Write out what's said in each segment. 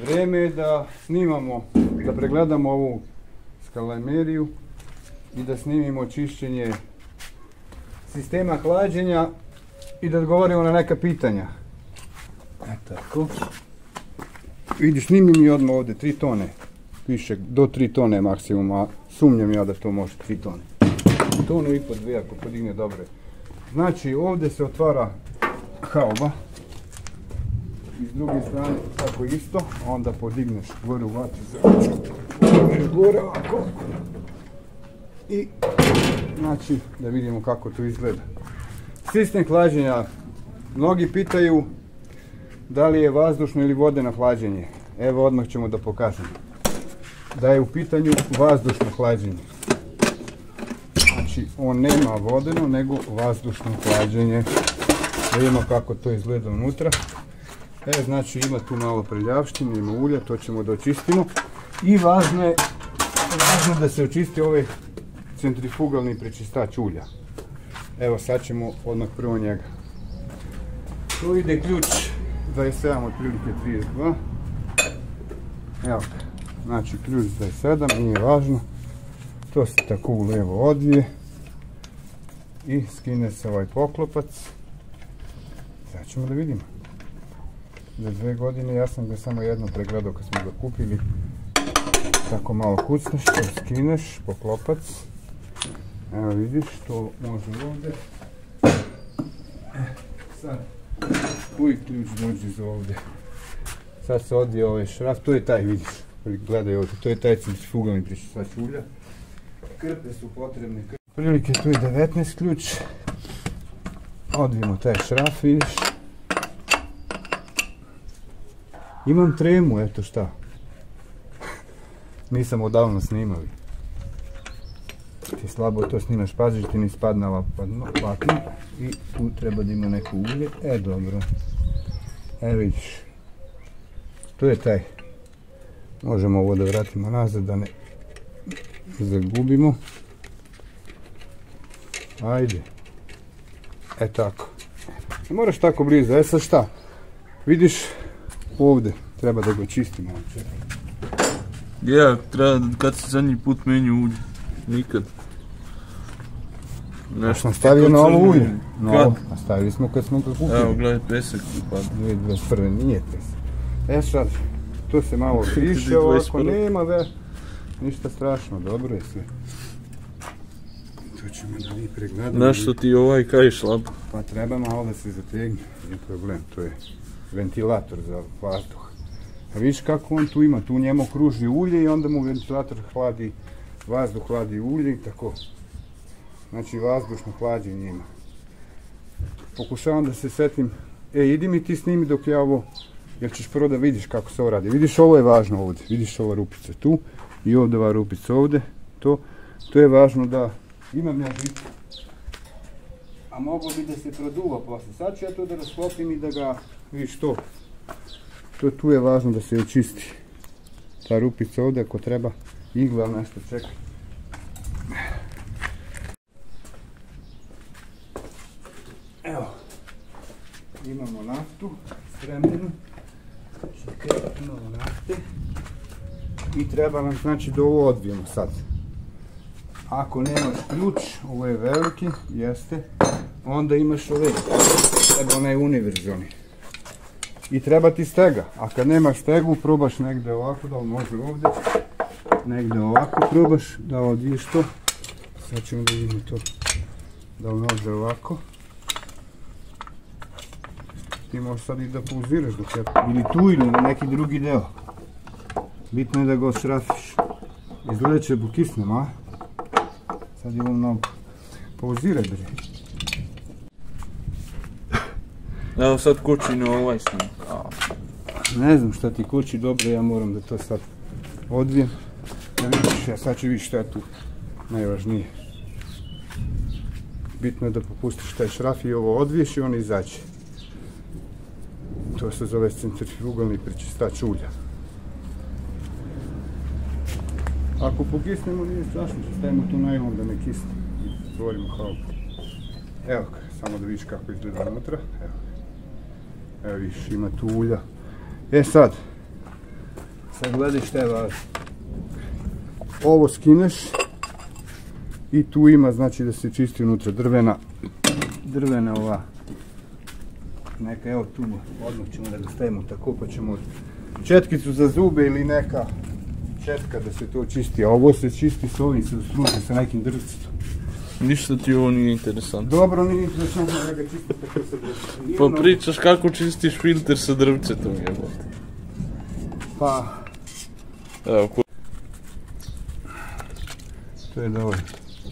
Vrijeme je da snimamo, da pregledamo ovu skalameriju i da snimimo čišćenje sistema hlađenja i da odgovorimo na neka pitanja. Tako. Vidi, snimi mi odmah ovdje 3 tone. Piše do 3 tone maksimum, a sumnjam ja da to može 3 tone. Tonu i po 2 ako podigne dobre. Znači ovdje se otvara hauba. I s druge strane tako isto, onda podigneš gore u vatru, gore ovako. I znači da vidimo kako to izgleda. Sistem hlađenja. Mnogi pitaju da li je vazdušno ili vodeno hlađenje. Evo odmah ćemo da pokažemo. Da je u pitanju vazdušno hlađenje. Znači on nema vodeno nego vazdušno hlađenje. Da vidimo kako to izgleda unutra. Znači ima tu malo prljavštine, ima ulja, to ćemo da očistimo. I važno je da se očisti ovaj centrifugalni prečistač ulja. Evo sad ćemo odmah prvo njega. Tu ide ključ 27, otprilike 32. Evo ga, znači ključ 27, nije važno. To se tako u levo odvije. I skine se ovaj poklopac. Sad ćemo da vidimo. Za 2 godine ja sam ga samo jednom pregledao kad smo ga kupili. Tako malo kucneš, to skineš, poklopac. Evo vidiš, to može ovdje. Sad, uvijek ključ dođe iz ovdje. Sad se odvije ovaj šraf, to je taj, vidiš, gledaj ovdje, to je taj centrifugalni prečistač ulja. Krpe su potrebne. Prilike tu je 19 ključ. Odvijemo taj šraf, vidiš. Imam tremu, eto šta. Nisam odavno snimali. Ti slabo to snimaš, paziš ti ne spadne ova platna. I tu treba da ima neko ulje. Dobro. Vidiš. Tu je taj. Možemo ovo da vratimo nazad da ne zagubimo. Ajde. Tako. Ne moraš tako blizu. Sad šta? Vidiš ovdje. Treba da ga čistimo. Ja, kad se zadnji put menju ulje? Nikad. Ja sam stavio na ovo ulje. No, a stavili smo kad smo ga kupili. Evo, gledaj, pesak upada. 2021. Nije pesak. Sad, to se malo kriše ovako, nema ništa strašno, dobro je sve. To ćemo da vi pregledamo. Znaš što ti ovaj kaj šlap? Pa treba malo da se zategne, nije problem, to je ventilator za vazduh. A vidiš kako on tu ima, tu njemu kruži ulje i onda mu ventilator hladi, vazduh hladi ulje i tako. Znači vazdušno hlađenje ima. Pokušavam da se setim, idi mi ti snimi dok ja ovo, jer ćeš prvo da vidiš kako se ovo radi. Vidiš, ovo je važno ovdje, vidiš ova rupica tu i ovdje ova rupica ovdje, to je važno da imam ja žicu. A mogo bi da se produva posle. Sad ću ja to da rasklopim i da ga, vidiš to. Tu je važno da se očisti. Ta rupica ovdje ako treba igla nešto čeka. Evo. Imamo naftu spremljenu. Čekaj, imamo nafte. I treba nam znači da ovo odvijemo sad. Ako nemaš ključ, ovo je veliki, jeste, onda imaš ovaj, onaj univerzalni. I treba ti stega, a kad nemaš stegu, probaš negdje ovako, da li može ovdje, negdje ovako probaš da odviješ to. Sad ćemo da vidimo to, da li može ovako. Ti možeš sad i da pauziraš dok je, ili tu ili na neki drugi deo. Bitno je da ga ošrafiš. Izgleda će bukisnem, a? Sad je ovo mnogo. Pauziraj, bre. Evo sad kući na ovaj snim. Ne znam šta ti kući, dobro, ja moram da to sad odvijem. Da vidiš, ja sad ću vidjeti šta je tu najvažnije. Bitno je da popustiš taj šraf i ovo odviješ i on izađe. To se zove centrifugalni prečistač ulja. Ako pokisnemo nije strašno, stavimo tu najlon da ne kisne i stvorimo haubu. Evo ga, samo da vidiš kako izgleda unutra. Evo vidiš, ima tu ulja. Sad, Sad gledaj šta je važno. Ovo skineš i tu ima, znači da se čisti unutra drvena ova neka, evo tu odmah ćemo da ga stavimo tako, pa ćemo četkicu za zube ili neka četka da se to čisti, a ovo se čisti s ovim, se služi sa nekim drvcetom. Ništa ti ovo nije interesantno. Dobro, nije interesantno da ga čisti tako sa drvcetom. Pa pričaš kako čistiš filter sa drvcetom, jebote. Pa... Evo, to je dovoljno.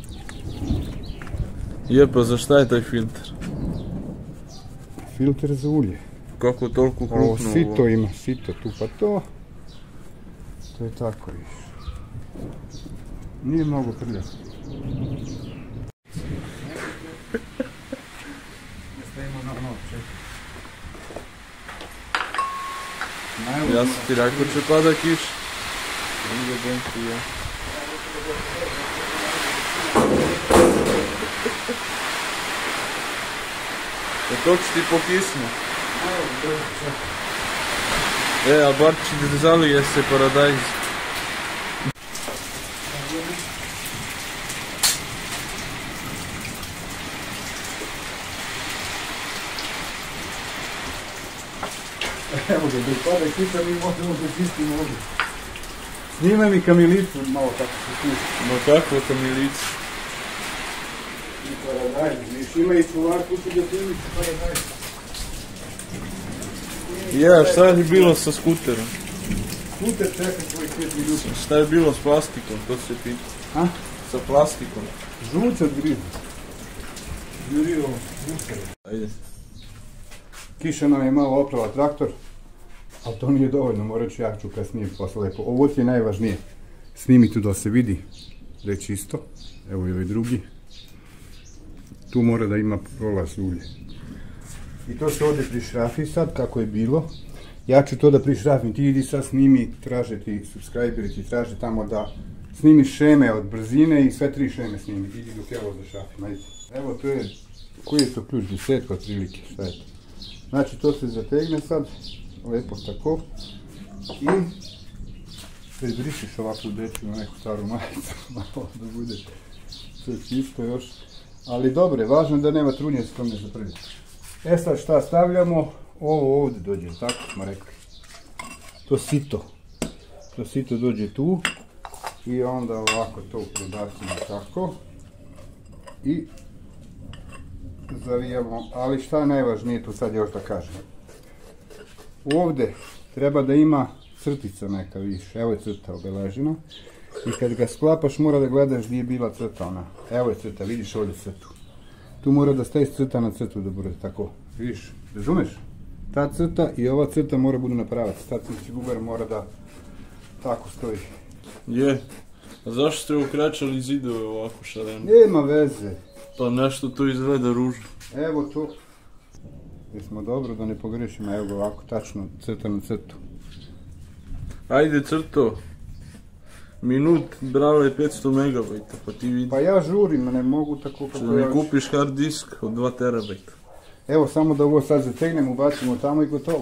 Pa za šta je taj filter? Filter za ulje. Kako toliko krupno ovo? Sito ima, sito tu pa to. To je tako više. Nije mnogo prljavo. Ja sam ti rekao će pada kiš. To će ti pokisnu. A bar će ti zalije se paradajz. Evo ga, dok pada kiša mi možemo da čistimo ovdje. Snimaj mi kamilicu malo kako se pušta. Ma kakva kamilica? I paradajz, viš ima i čuvar kući da snimiš paradajz. Šta je bilo sa skuterom? Skuter čeka svojih 5 minuta. Šta je bilo s plastikom, to se pita? Sa plastikom? Žuč od griza. Jurio, žučare. Ajde. Kiša nam je malo oprala traktor, ali to nije dovoljno, morat ću ja ću kasnije posle lepo. Ovo ti je najvažnije. Snimi tu da se vidi da je čisto. Evo i ovaj drugi. Tu mora da ima prolaz ulje. I to se ovdje prišrafi sad kako je bilo. Ja ću to da prišrafim, ti idi sad snimi, traže ti subscriberi, ti traže tamo da snimiš šeme od brzine i sve 3 šeme snimi. Idi dok ja ovo zašrafim, ajde. Evo to je, koji je to ključ, 10 otprilike, šta je to? Znači to se zategne sad, lepo tako. I izbrišiš ovakvu dečku na neku staru majicu, malo da bude sve čisto još. Ali dobro, važno je da nema trunje s tom ne zaprljati. Sad šta stavljamo? Ovo ovdje dođe, tako smo rekli. To sito dođe tu i onda ovako to prebacimo tako i zavijamo, ali šta je najvažnije tu sad još da kažem. Ovdje treba da ima crtica neka više, evo je crta obeležena i kad ga sklapaš mora da gledaš gdje je bila crta ona. Evo je crta, vidiš ovdje crtu. Tu mora da staviš crta na crtu da bude tako, vidiš, razumeš? Ta crta i ova crta mora budu na pravac, ta guber mora da tako stoji. Je, a zašto ste ukračali zidove ovako šareno? Nema veze. Pa nešto tu izgleda ružno. Evo to. Jesmo dobro da ne pogrešimo, evo ga ovako tačno crta na crtu. Ajde crto. Minut brala je 500 megabajta, pa ti vidi. Pa ja žurim, ne mogu tako kako ja... mi kupiš hard disk od 2 terabajta. Evo samo da ovo sad zategnemo, ubacimo tamo i gotovo.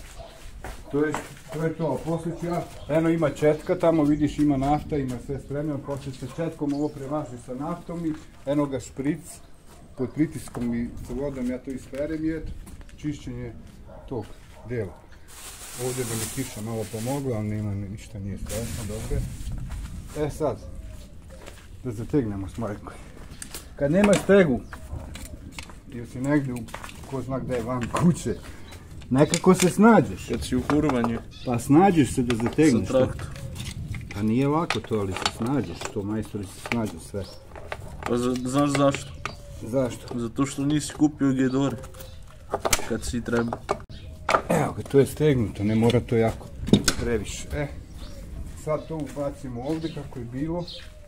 To je to, a poslije ću ja... Eno ima četka, tamo vidiš ima nafta, ima sve spremljeno, poslije se četkom ovo premaži sa naftom i eno ga špric, pod pritiskom i sa vodom ja to isperem i eto, čišćenje tog dela. Ovdje bi mi kiša malo pomogla, ali nema, ništa nije strašno, dobro. Sad, da zategnemo s majkom. Kad nemaš stegu, ili si negdje u ko zna gdje van kuće, nekako se snađeš. Kad si u furvanju. Pa snađeš se da zategneš. Sa traktor. Pa nije lako to, ali se snađeš, to majstori se snađu sve. Pa znaš zašto? Zašto? Zato što nisi kupio gedore. Kad si treba. Evo ga, to je stegnuto, ne mora to jako previše. Sad to ubacimo ovdje kako je bilo.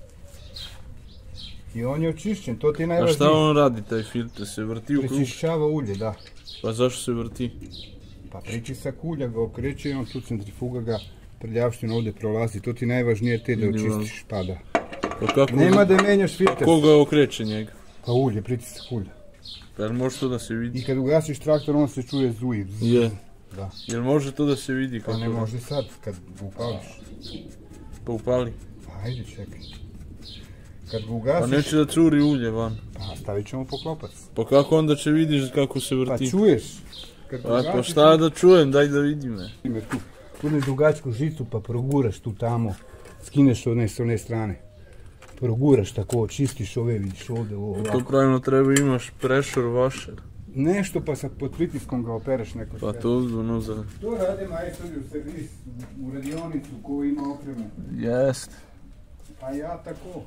I on je očišćen, to ti je najvažnije. A šta on radi taj filter, se vrti u krug? Prečišćava ulje, da. Pa zašto se vrti? Pa pritisak ulja ga okreće i on tu centrifuga ga prljavština ovdje prolazi, to ti najvažnije te da očistiš, pa da. Nema da menjaš filter. Ko ga okreće njega? Pa ulje, pritisak ulja. Pa može to da se vidi? I kad ugasiš traktor on se čuje zuji. Je. Da. Jel može to da se vidi Pa kako? ne može sad, kad ga upališ. Pa upali. Pa ajde, čekaj. Kad ga Pa ugasiš... neće da curi ulje van. Pa stavit ćemo poklopac. Pa kako onda će vidiš kako se Pa vrti? čuješ. Kad ga Pa ugasiš, šta da čujem, daj da vidim me. Ime tu. Uzmeš dugačku žicu pa proguraš tu tamo. Skineš s one strane. Proguraš tako, čistiš ove, vidiš ovdje, ovo To ovako. pravimo treba imaš pressure washer. Nešto pa sad pod pritiskom ga opereš neko Pa sve. to ono za... To rade majstori u servis, u radionicu ko ima opremu. Jest. A ja tako.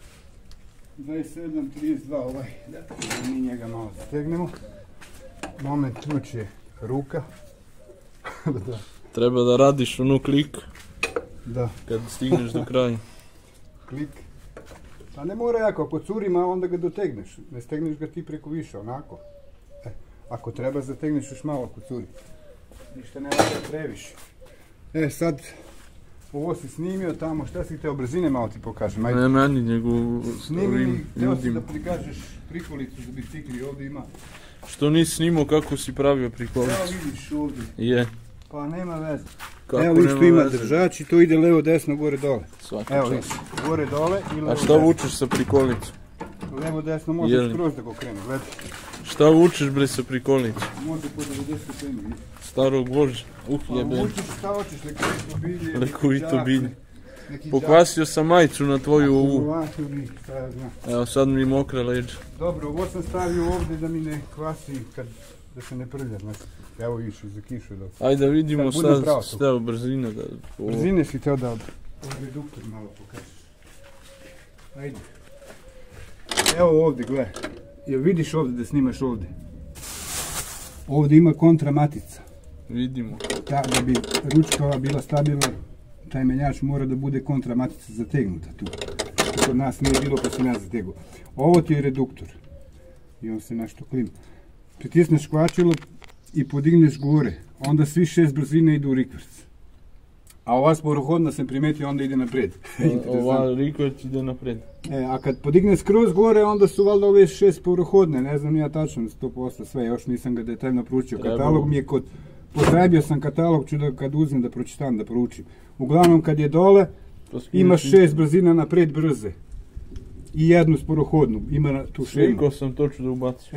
27.32 ovaj. Da mi njega malo stegnemo. Moment, ključ je ruka. Da. Treba da radiš onu klik Da, kad stigneš do kraja. klik. Pa ne mora jako, ako curima onda ga dotegneš. Ne stegneš ga ti preko više, onako. Ako treba zategneš još malo ako curi. Ništa ne radi previše. Sad, ovo si snimio tamo, šta si htio brzine malo ti pokažem, ajde. Ne meni, nego Snimi mi, ovim htio si ljudima. da prikažeš prikolicu za bicikli, ovdje ima. Što nisi snimao kako si pravio Evo prikolicu? vidiš ovdje, Je. pa nema veze. Kako Evo vidiš, nema tu ima veze? držač i to ide levo, desno, gore, dole. Svaka Evo čast. vidiš, gore, dole i levo, A šta desno. vučeš sa prikolicom? Levo, desno, Je može li? skroz da go krene, gledaj. Šta vučeš bre sa prikolicom? Može po 90 stepeni, vidiš. Starog voža. Pa Jebe. vučiš šta hoćeš, lekovito bilje, Lekovito neki bilje. đak, neki Pokvasio sam majicu na tvoju ovu. akumulatori, šta ja znam. Evo sad mi mokre leđa. Dobro, ovo sam stavio ovdje da mi ne kvasi, da se ne prlja, znači. Evo vidiš, za kišu da. Ajde da vidimo Sad budem sad pravo tu. steo brzine da... ovo- Brzine si teo da reduktor malo pokažeš. Ajde. Evo ovdje, gledaj. Jel vidiš ovdje da snimaš ovdje? Ovdje ima kontramatica. Vidimo. Da bi ručka ova bila stabilna, taj menjač mora da bude kontramatica zategnuta tu. Kod nas nije bilo pa sam ja zategao. Ovo ti je reduktor. I on se nešto klima. Pritisneš kvačilo i podigneš gore. Onda svi 6 brzine idu u rikverc. A ova sporohodna sam primetio onda ide naprijed. Ova rikverc ide napred. A kad podigne skroz gore, onda su valjda ove 6 sporohodne, ne znam ja tačno 100% sve, još nisam ga detaljno proučio. Trebalo. Katalog mi je potrebio sam katalog, ću da kad uzmem da pročitam, da proučim. Uglavnom kad je dole, imaš 6 brzina naprijed brze. I jednu sporohodnu, ima tu šemu. Slikao sam to ću da ubacim.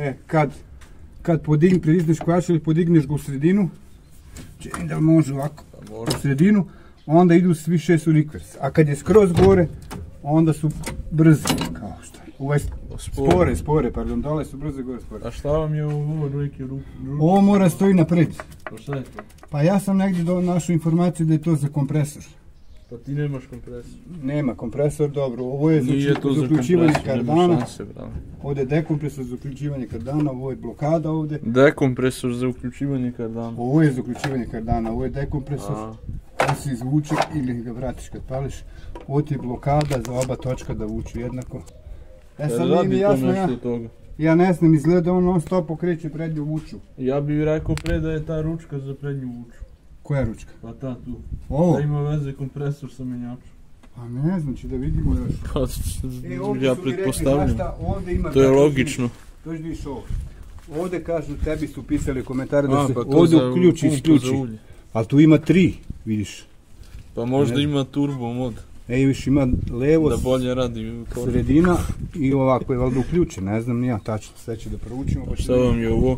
Kad pritisneš kvačilo i podigneš ga u sredinu, čekaj da li može ovako, Pa može. u sredinu, onda idu svi 6 u rikvers. A kad je skroz gore, onda su brzi, kao što je. Ovo je spore, pardon, dole su brze, gore spore. A šta vam je ovo neki Ovo mora stoji napred. Pa šta je to? Pa ja sam negdje našao informaciju da je to za kompresor. Pa ti nemaš kompresor. Nema kompresor, dobro, ovo je Nije to za za uključivanje kompresor, nema kardana. šanse, bravo. Ovdje je dekompresor za uključivanje kardana, ovo je blokada ovdje. Dekompresor za uključivanje kardana. Ovo je za uključivanje kardana, ovo je dekompresor. A, On se izvuče ili ga vratiš kad pališ. Ovo ti je blokada za oba točka da vuču jednako. Sad nije mi radi to jasno, nešto od toga. ja ne znam, izgleda on non stop okreće prednju vuču. Ja bih rekao pre da je ta ručka za prednju vuču. Koja ručka? Pa ta tu. Ovo? Da ima veze kompresor sa menjačom. Pa ne znam, će da vidimo još. Pa Ovdje ja su mi rekli, pretpostavljam. znaš šta, ovdje ima To je tako logično. To ću vidiš ovo. Ovdje kažu, tebi su pisali komentare da se Pa to ovdje za uključi, pumpu isključi. za ulje. Ali tu ima 3, vidiš. Pa možda Ne. ima turbo mod. Viš ima levo, Da bolje radi korpus. sredina i ovako je valjda uključen, ne znam ni ja tačno, sve će da proučimo. Pa ću Šta da vam je ovo?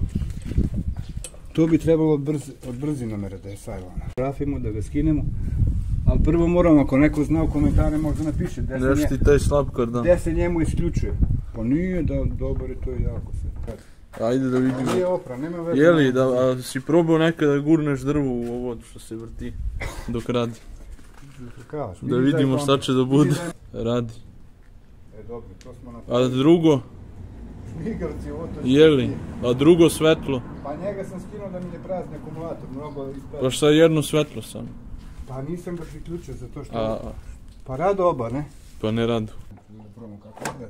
To bi trebalo od brzinomera da je sajlana. Grafimo da ga skinemo, ali prvo moramo, ako neko zna u komentare možda napiše Gdje ti taj slab kardan? gdje se njemu isključuje. Pa nije da dobar je to jako se. Ajde da Ali vidimo. nije opra, nema veze. Jeli, a si probao nekada gurneš drvo u ovo što se vrti dok radi? Kažeš, Da vidimo šta će da bude. Radi. Dobro, to smo A napravili. drugo, Šmigavci, ovo to jeli, a drugo svetlo. Pa njega sam skinuo da mi ne prazni akumulator, mnogo isprazni. Pa šta jedno svetlo samo? Pa nisam ga priključio zato što... A, Pa rado oba, ne? pa ne radu. Da probamo kako izgleda.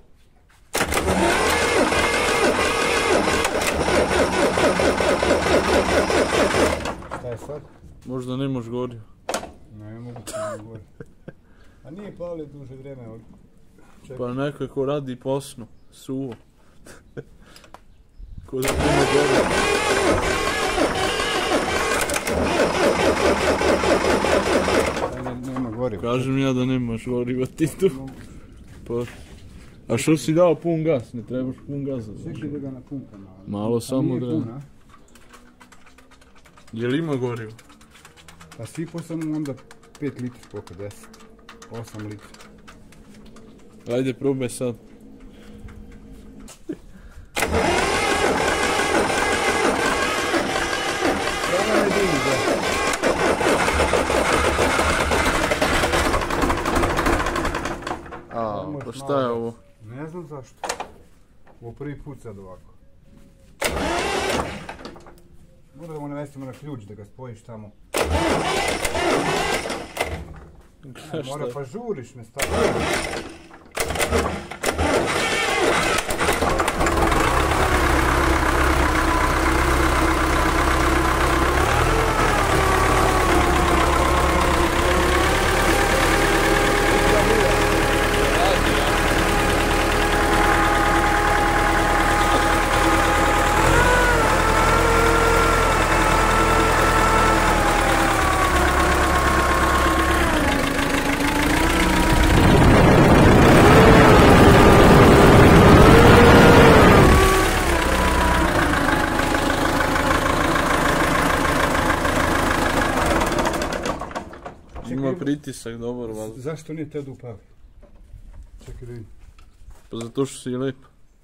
Šta je sad? Možda nemaš gorio. Ne mogu se ne govorim. A nije pali duže vreme ovdje. Pa nekako radi posno, suvo. Ko da nema gorio. Nema goriva. Kažem ja da nemaš goriva ti tu. Pa. A što si dao pun gas? Ne trebaš pun gasa. Čekaj da ga napumpam. Malo samo da... Puna. Jel ima gorivo? Pa sipao sam onda 5 litri, koliko 10? 8 litri. Ajde, probaj sad. Sada ne dini, da. A, pa šta je ovo? Ne znam zašto. Ovo prvi put sad ovako. Moramo navestimo na ključ da ga spojiš tamo. Mora pa žuriš me staviti. Ima pritisak dobar, valjda. Zašto nije Ted upali? Čekaj da vidim. Pa zato što si lep.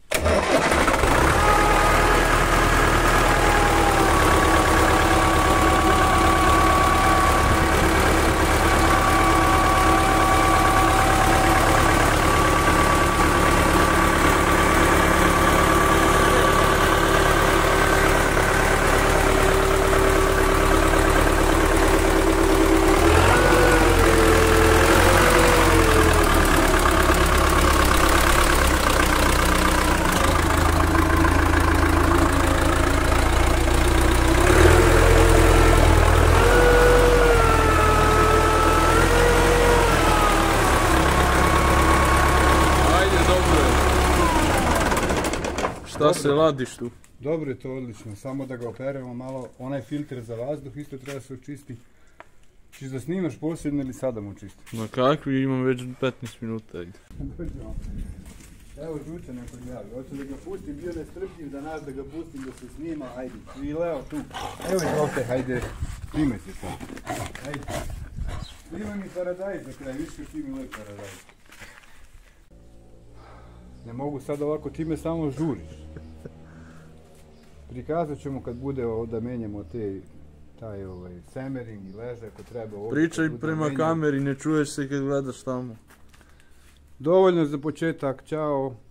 Šta se ladiš tu? Dobro je to, odlično, samo da ga operemo malo, onaj filter za vazduh isto treba se očisti. Čiš da snimaš posljedno ili sada mu čisti? Ma kakvi, imam već 15 minuta, ajde. Evo žuče neko javi, hoću da ga pustim, bio nestrpljiv za nas da ga pustim da se snima, ajde, i Leo tu. Evo izvolite, hajde, snimaj se sad. Ajde, snimaj mi paradajz za kraj, viš što ti mi lep paradajz. Ne mogu sad ovako, ti me samo žuriš. Prikazat ćemo kad bude da menjamo taj semering i leže ako treba ovdje. Pričaj prema kameri, ne čuješ se kad gledaš tamo. Dovoljno za početak, čao.